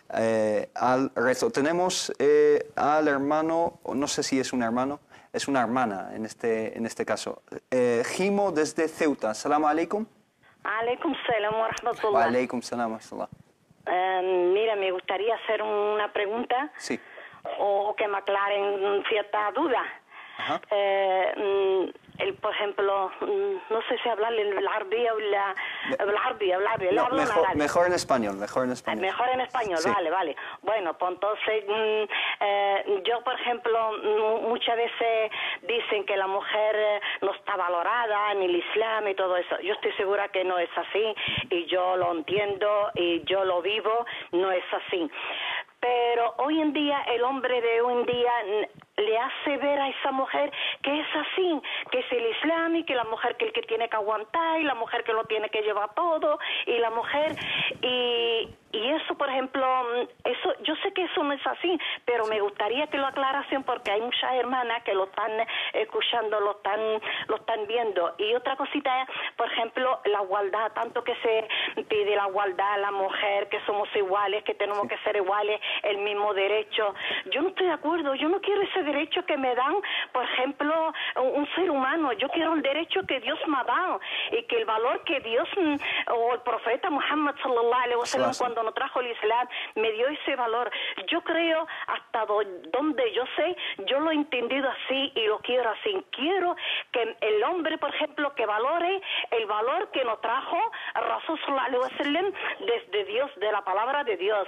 al rezo. Tenemos al hermano, no sé si es un hermano, es una hermana en este caso. Jimo desde Ceuta. Salam alaikum. Alaikum salam wa rahmatullah. Wa alaikum salam wa rahmatullah. Mira, me gustaría hacer una pregunta. Sí. O que me aclaren cierta duda. Ajá. Por ejemplo, no sé si hablarle el arbia o la... Mejor en español, mejor en español. Mejor en español, Sí. vale. Bueno, pues entonces, yo, por ejemplo, muchas veces dicen que la mujer no está valorada en el Islam y todo eso. Yo estoy segura que no es así, y yo lo entiendo, y yo lo vivo, no es así. Pero hoy en día, el hombre de hoy en día le hace ver a esa mujer que es así, que es el Islam, y que la mujer que el que tiene que aguantar, y la mujer que lo tiene que llevar todo, y la mujer, y eso, por ejemplo, eso, yo sé que eso no es así, pero me gustaría que lo aclarasen, porque hay muchas hermanas que lo están escuchando, lo están viendo. Y otra cosita es, por ejemplo, la igualdad, tanto que se pide la igualdad a la mujer, que somos iguales, que tenemos que ser iguales, el mismo derecho. Yo no estoy de acuerdo, yo no quiero ese derecho que me dan, por ejemplo, un ser humano. Yo quiero el derecho que Dios me ha dado, y que el valor que Dios o el profeta Muhammad sallallahu alaihi wasallam, cuando nos trajo el Islam, me dio ese valor. Yo creo, hasta donde yo sé, yo lo he entendido así y lo quiero así. Quiero que el hombre, por ejemplo, que valore el valor que nos trajo Rasul sallallahu alaihi wasallam desde Dios, de la palabra de Dios.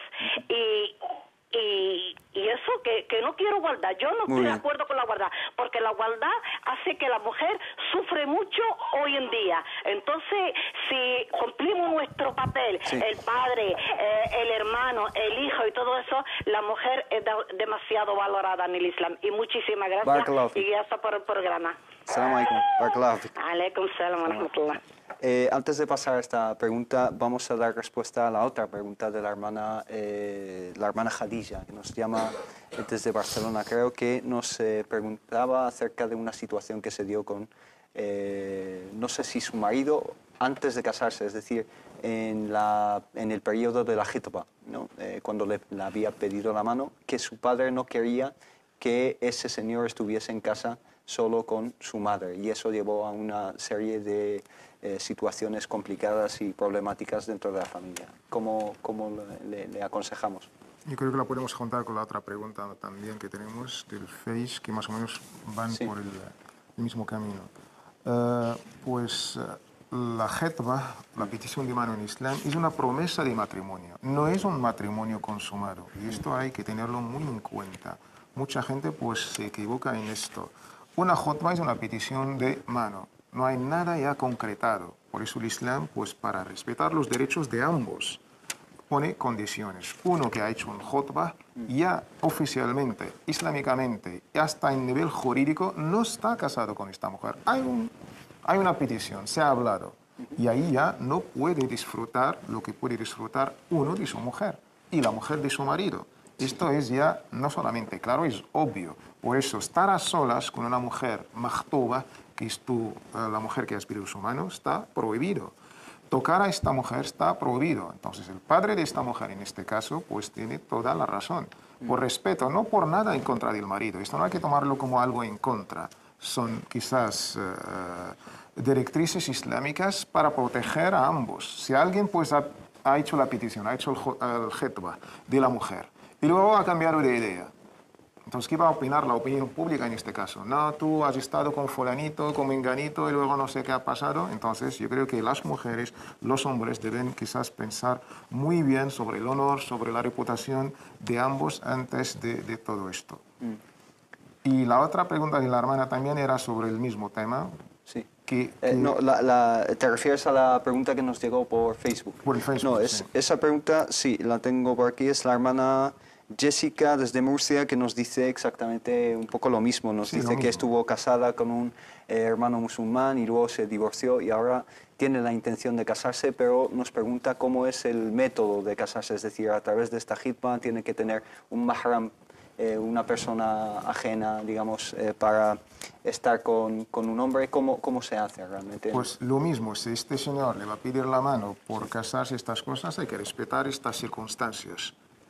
Y eso, que no quiero igualdad. Yo no estoy de acuerdo con la igualdad, porque la igualdad hace que la mujer sufre mucho hoy en día. Entonces, si cumplimos nuestro papel, el padre, el hermano, el hijo y todo eso, la mujer es demasiado valorada en el Islam. Y muchísimas gracias, y gracias por el programa. Salam alaikum. Barakallahu fik. Alaikum salam wa rahmatullah. Antes de pasar a esta pregunta, vamos a dar respuesta a la otra pregunta de la hermana Khadija, que nos llama desde Barcelona. Creo que nos preguntaba acerca de una situación que se dio con, no sé si su marido, antes de casarse, es decir, en el periodo de la khitba, ¿no? Cuando le había pedido la mano, que su padre no quería que ese señor estuviese en casa solo con su madre, y eso llevó a una serie de situaciones complicadas y problemáticas dentro de la familia. ¿Cómo le aconsejamos? Yo creo que la podemos juntar con la otra pregunta también que tenemos del Face, que más o menos van por el mismo camino. La khitba, la petición de mano en Islam, es una promesa de matrimonio, no es un matrimonio consumado, y esto hay que tenerlo muy en cuenta. Mucha gente pues se equivoca en esto. Una khutba es una petición de mano, no hay nada ya concretado. Por eso el Islam, pues para respetar los derechos de ambos, pone condiciones. Uno que ha hecho un khutba ya oficialmente, islámicamente, hasta en nivel jurídico, no está casado con esta mujer. Hay una petición, se ha hablado, y ahí ya no puede disfrutar lo que puede disfrutar uno de su mujer y la mujer de su marido. Esto es ya no solamente claro, es obvio. Por eso, estar a solas con una mujer makhtuba, que es la mujer que has pedido su mano, está prohibido. Tocar a esta mujer está prohibido. Entonces, el padre de esta mujer, en este caso, pues tiene toda la razón. Por respeto, no por nada en contra del marido. Esto no hay que tomarlo como algo en contra. Son quizás directrices islámicas para proteger a ambos. Si alguien pues ha hecho la petición, ha hecho el khitba de la mujer, y luego ha cambiado de idea, entonces, ¿qué va a opinar la opinión pública en este caso? No, tú has estado con fulanito, con menganito, y luego no sé qué ha pasado. Entonces, yo creo que las mujeres, los hombres, deben quizás pensar muy bien sobre el honor, sobre la reputación de ambos antes de todo esto. Y la otra pregunta de la hermana también era sobre el mismo tema. Sí. No, ¿te refieres a la pregunta que nos llegó por Facebook? Por el Facebook, no, sí. Esa pregunta, sí, la tengo por aquí, es la hermana Jessica desde Murcia, que nos dice exactamente un poco lo mismo. Nos dice que estuvo casada con un hermano musulmán y luego se divorció y ahora tiene la intención de casarse, pero nos pregunta cómo es el método de casarse, es decir, a través de esta khitba tiene que tener un mahram, una persona ajena, digamos, para estar con un hombre. ¿Cómo se hace realmente? Pues lo mismo, si este señor le va a pedir la mano por casarse, estas cosas, hay que respetar estas circunstancias.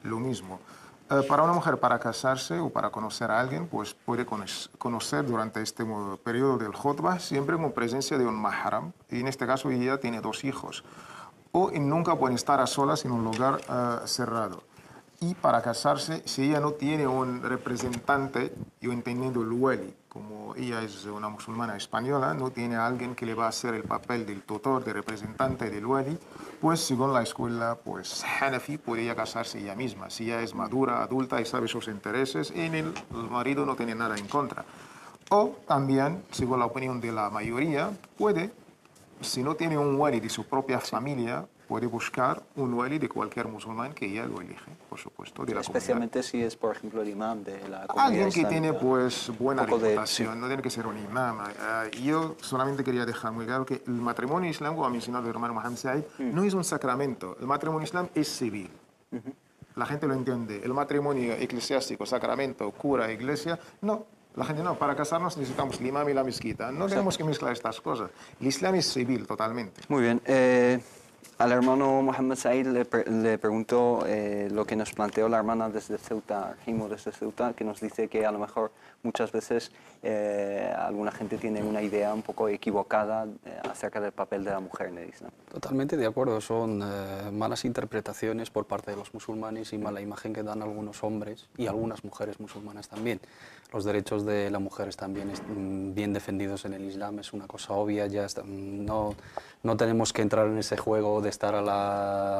lo mismo. Para una mujer, para casarse o para conocer a alguien, pues puede conocer durante este periodo del khutbah siempre con presencia de un mahram, y en este caso ella tiene 2 hijos. O nunca pueden estar a solas en un lugar cerrado. Y para casarse, si ella no tiene un representante, yo entendiendo el wali, como ella es una musulmana española, no tiene a alguien que le va a hacer el papel del tutor, de representante del wali, pues según la escuela pues Hanafi, puede ella casarse ella misma. Si ella es madura, adulta y sabe sus intereses, y el marido no tiene nada en contra. O también, según la opinión de la mayoría, puede, si no tiene un wali de su propia familia, puede buscar un wali de cualquier musulmán que ella lo elige, por supuesto, de la especialmente comunidad. Si es, por ejemplo, el imam de la comunidad alguien que islámica. tiene pues buena reputación, sí. No tiene que ser un imam. Yo solamente quería dejar muy claro que el matrimonio islámico, como ha mencionado el hermano Mohammed Said, no es un sacramento. El matrimonio islámico es civil. La gente lo entiende. El matrimonio eclesiástico, sacramento, cura, iglesia, no. La gente no, para casarnos necesitamos el imam y la mezquita. No tenemos que mezclar estas cosas. El islam es civil totalmente. Muy bien. Al hermano Mohammed Said le preguntó lo que nos planteó la hermana desde Ceuta, Jimo desde Ceuta, que nos dice que a lo mejor muchas veces alguna gente tiene una idea un poco equivocada acerca del papel de la mujer en el Islam. Totalmente de acuerdo, son malas interpretaciones por parte de los musulmanes y mala imagen que dan algunos hombres y algunas mujeres musulmanas también. Los derechos de la mujer están bien defendidos en el Islam, es una cosa obvia, ya está, no tenemos que entrar en ese juego de estar a la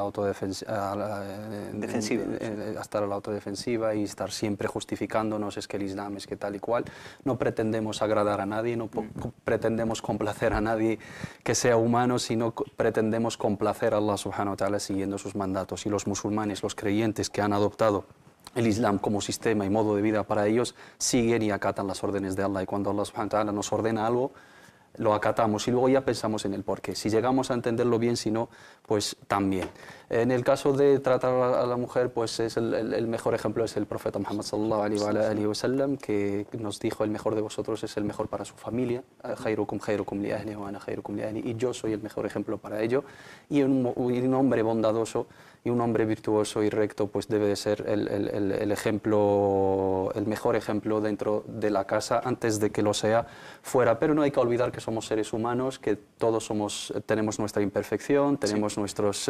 autodefensiva y estar siempre justificándonos, es que el Islam es que tal y cual. No pretendemos agradar a nadie, no pretendemos complacer a nadie que sea humano, sino pretendemos complacer a Allah subhanahu wa ta'ala siguiendo sus mandatos. Y los musulmanes, los creyentes que han adoptado el Islam como sistema y modo de vida para ellos, siguen y acatan las órdenes de Allah. Y cuando Allah subhanahu wa ta'ala nos ordena algo, lo acatamos y luego ya pensamos en el porqué. Si llegamos a entenderlo bien, si no, pues también. En el caso de tratar a la mujer, pues es el mejor ejemplo es el profeta Muhammad sallallahu alaihi wa sallam, que nos dijo: el mejor de vosotros es el mejor para su familia, khairukum khairukum li ahli wa ana khairukum li ahli, y yo soy el mejor ejemplo para ello. Y un hombre bondadoso y un hombre virtuoso y recto pues debe de ser el ejemplo, el mejor ejemplo dentro de la casa antes de que lo sea fuera. Pero no hay que olvidar que somos seres humanos, que todos tenemos nuestra imperfección, tenemos nuestras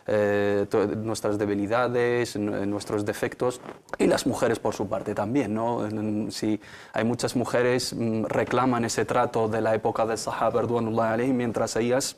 debilidades, nuestros defectos, y las mujeres por su parte también, ¿no? Si hay muchas mujeres reclaman ese trato de la época del Sahaba radwanullahi alayhim, mientras ellas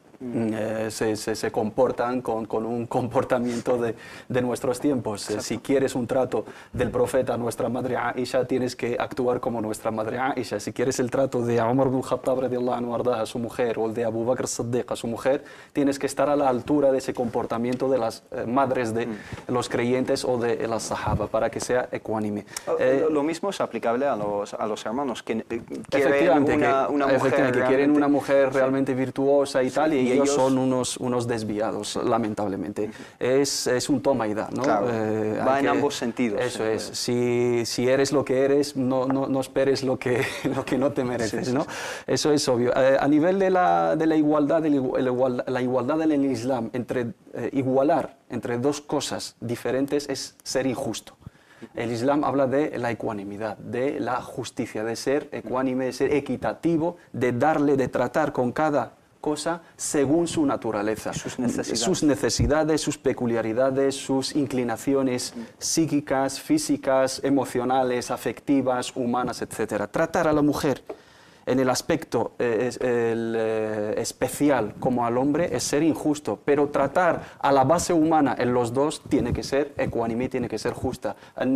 se comportan con un comportamiento de nuestros tiempos. Si quieres un trato del profeta, nuestra madre Aisha, tienes que actuar como nuestra madre Aisha. Si quieres el trato de Umar ibn Khattab radiyallahu anhu a su mujer, o el de Abu Bakr as-Siddiq a su mujer, tienes que estar a la altura de ese comportamiento de las madres de los creyentes o de las sahaba, para que sea ecuánime. Lo mismo es aplicable a los hermanos que quieren una mujer que quieren una mujer realmente virtuosa y tal, y ellos son unos desviados, lamentablemente. Es un toma y da, ¿no? Claro, va en ambos sentidos. Eso es. Si eres lo que eres, no esperes lo que no te mereces, ¿no? Eso es obvio. A nivel de la igualdad, la igualdad en el Islam, igualar entre dos cosas diferentes es ser injusto. El Islam habla de la ecuanimidad, de la justicia, de ser ecuánime, de ser equitativo, de tratar con cada cosa según su naturaleza, sus necesidades, sus peculiaridades, sus inclinaciones psíquicas, físicas, emocionales, afectivas, humanas, etc. Tratar a la mujer en el aspecto especial como al hombre es ser injusto, pero tratar a la base humana en los dos tiene que ser ecuánime, tiene que ser justa.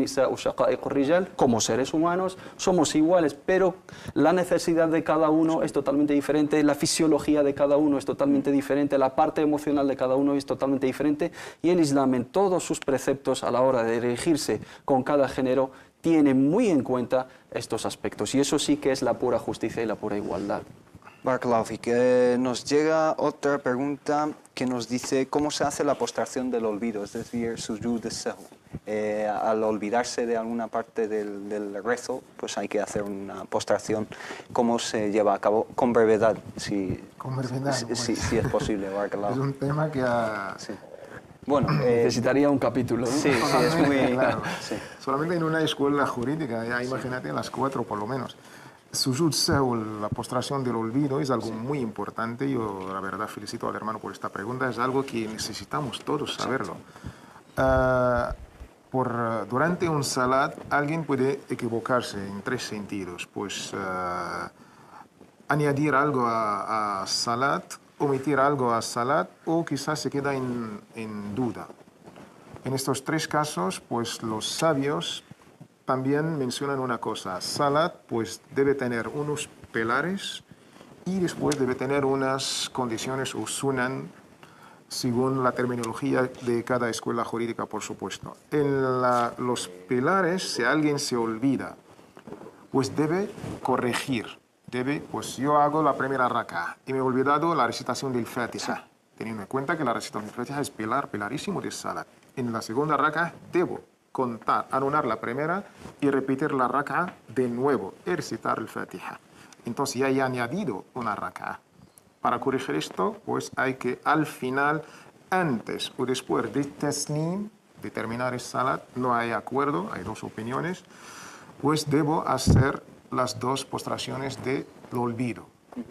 Como seres humanos somos iguales, pero la necesidad de cada uno es totalmente diferente, la fisiología de cada uno es totalmente diferente, la parte emocional de cada uno es totalmente diferente, y el Islam en todos sus preceptos a la hora de dirigirse con cada género tiene muy en cuenta estos aspectos, y eso sí que es la pura justicia y la pura igualdad. Barakallahu fik. Nos llega otra pregunta que nos dice cómo se hace la postración del olvido, es decir, sujud as-sahw. Al olvidarse de alguna parte del rezo, pues hay que hacer una postración. ¿Cómo se lleva a cabo? Con brevedad, Con brevedad. Si es posible. Barakallahu. Es un tema que Bueno, necesitaría un capítulo, ¿no? Sí, es muy... Claro. Sí. Solamente en una escuela jurídica, ya imagínate las 4 por lo menos. Sujud sahw, la postración del olvido, es algo muy importante. Yo, la verdad, felicito al hermano por esta pregunta. Es algo que necesitamos todos saberlo. Durante un salat, alguien puede equivocarse en 3 sentidos. Pues añadir algo a salat, omitir algo a salat, o quizás se queda en duda. En estos 3 casos, pues los sabios también mencionan una cosa. Salat, pues debe tener unos pilares y después debe tener unas condiciones o sunan, según la terminología de cada escuela jurídica, por supuesto. En los pilares, si alguien se olvida, pues debe corregir. Pues yo hago la primera raka y me he olvidado la recitación del Fatiha, teniendo en cuenta que la recitación del Fatiha es pilarísimo de salat. En la segunda raka debo contar, anular la primera y repetir la raka de nuevo y recitar el Fatiha. Entonces ya he añadido una raka. Para corregir esto, pues hay que al final, antes o después de taslim, de terminar el salat, no hay acuerdo, hay 2 opiniones, pues debo hacer las 2 postraciones del olvido.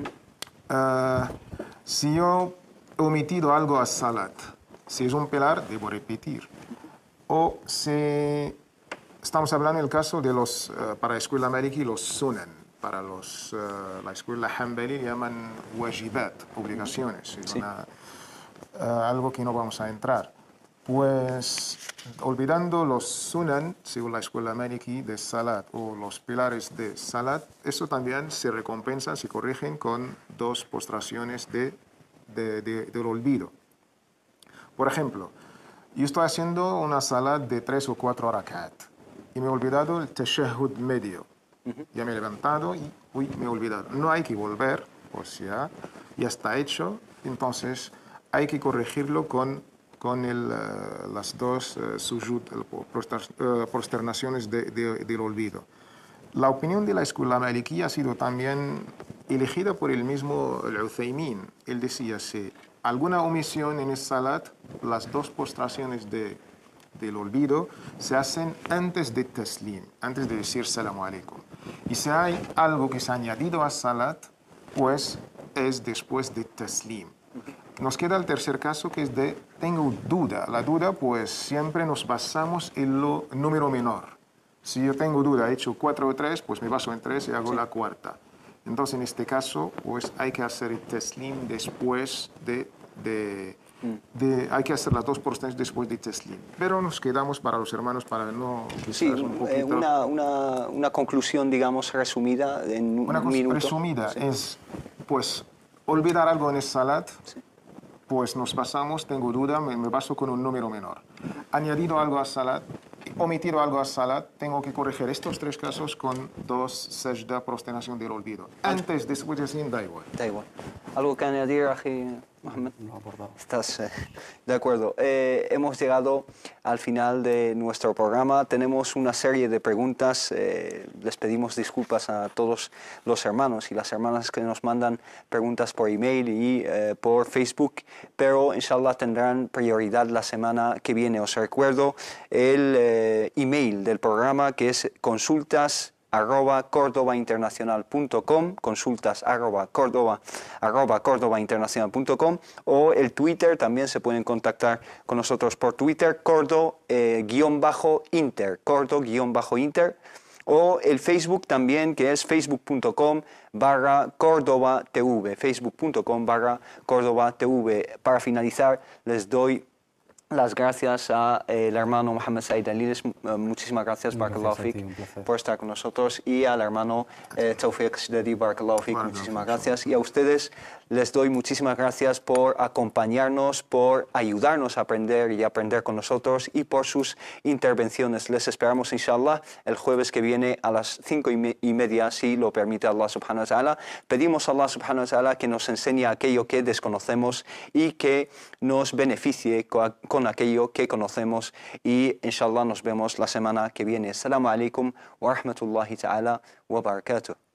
Si yo he omitido algo a salat, si es un pilar, debo repetir. O si estamos hablando del caso de los, para la escuela maliki, los sunan. Para la escuela hanbali llaman wajibat, obligaciones. Es algo que no vamos a entrar. Pues olvidando los sunan, según la escuela maliki, de salat o los pilares de salat, eso también se recompensa, se corrigen con 2 postraciones del olvido. Por ejemplo, yo estoy haciendo una salat de 3 o 4 rakat y me he olvidado el tashahhud medio. Ya me he levantado y me he olvidado. No hay que volver, pues ya está hecho. Entonces hay que corregirlo con las 2 sujud, prosternaciones del olvido. La opinión de la escuela maliki ha sido también elegida por el mismo Uthaymin. Él decía, si alguna omisión en el salat, las 2 postraciones del olvido se hacen antes de taslim, antes de decir salamu alaikum. Y si hay algo que se ha añadido a salat, pues es después de taslim. Nos queda el tercer caso, que es de tengo duda. La duda, pues siempre nos basamos en lo número menor. Si yo tengo duda, he hecho 4 o 3, pues me baso en 3 y hago la cuarta. Entonces, en este caso, pues hay que hacer el taslim después hay que hacer las 2 postraciones después de taslim. Pero nos quedamos para los hermanos para no... Sí, una conclusión, digamos, resumida en un minuto. Resumida es, pues, olvidar algo en el salat, pues nos basamos, tengo duda, me baso con un número menor. Añadido algo a salat, omitido algo a salat, tengo que corregir estos 3 casos con 2 sajda, prosternación del olvido. Antes, después de taslim, da igual. Da igual. ¿Algo que añadir, Aji Mohamed? No abordado. Estás de acuerdo. Hemos llegado al final de nuestro programa. Tenemos una serie de preguntas. Les pedimos disculpas a todos los hermanos y las hermanas que nos mandan preguntas por email y por Facebook, pero inshallah tendrán prioridad la semana que viene. Os recuerdo el email del programa, que es consultas@cordobainternacional.com, consultas@cordobainternacional.com, o el Twitter. También se pueden contactar con nosotros por Twitter, cordo-inter, cordo-inter, o el Facebook también, que es facebook.com/CórdobaTV, facebook.com/CórdobaTV. Para finalizar, les doy las gracias a el hermano Mohamed Said Aliles. Muchísimas gracias, Barakallahu Fik, por estar con nosotros, y al hermano Tawfiq Shdadi, Barakallahu Fik, muchísimas gracias. Y a ustedes les doy muchísimas gracias por acompañarnos, por ayudarnos a aprender y aprender con nosotros, y por sus intervenciones. Les esperamos, inshallah, el jueves que viene a las 5:30, si lo permite Allah subhanahu wa ta'ala. Pedimos a Allah subhanahu wa ta'ala que nos enseñe aquello que desconocemos y que nos beneficie con aquello que conocemos, y inshallah nos vemos la semana que viene. Assalamu alaikum wa rahmatullahi ta'ala wa barakatuh.